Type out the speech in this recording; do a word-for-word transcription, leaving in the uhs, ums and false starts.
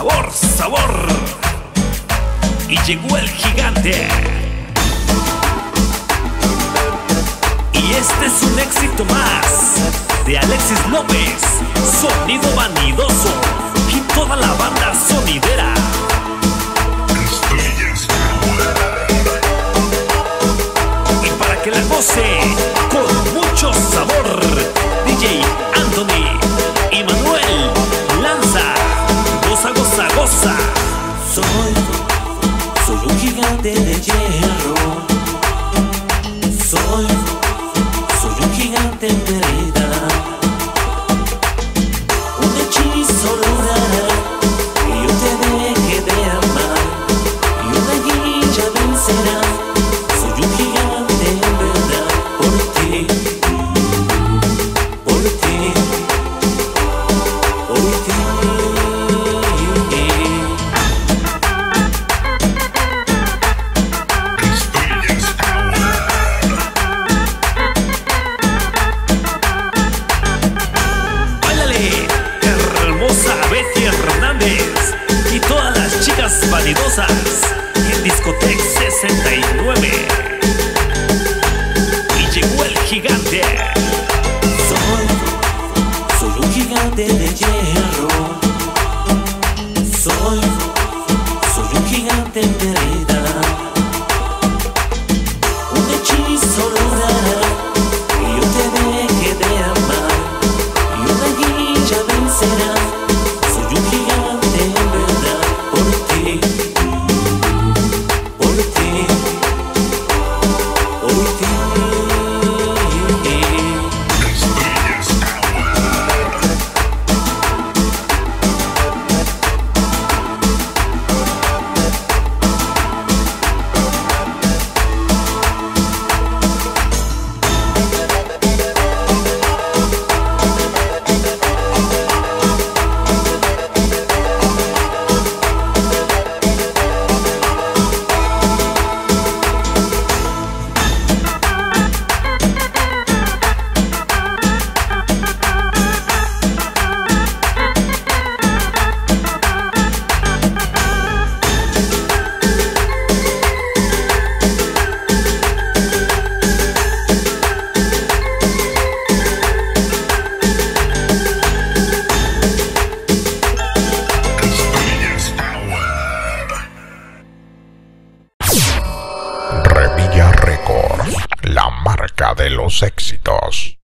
sabor, sabor. Y llegó el gigante. Y este es un éxito más de Alexis López, Sonido Vanidoso y toda la banda sonidera. Y para que la goce con mucho sabor, D J Anthony y Manuel Lanza. Goza, goza, goza. Soy, soy un gigante de hierro. Soy, soy un gigante en realidad. Un hechizo logrará que yo te deje de amar, y una guilla vencerá. Soy un gigante en verdad. Por ti, por ti, por ti. Y todas las chicas vanidosas en Discotec sesenta y nueve. Y llegó el gigante. Soy, soy un gigante de hierro. Soy, soy un gigante en realidad. Un hechizo logrará que yo te deje de amar, y una guilla vencerá. Soy un gigante en verdad. Por ti, por ti, por ti. Revilla Records, la marca de los éxitos.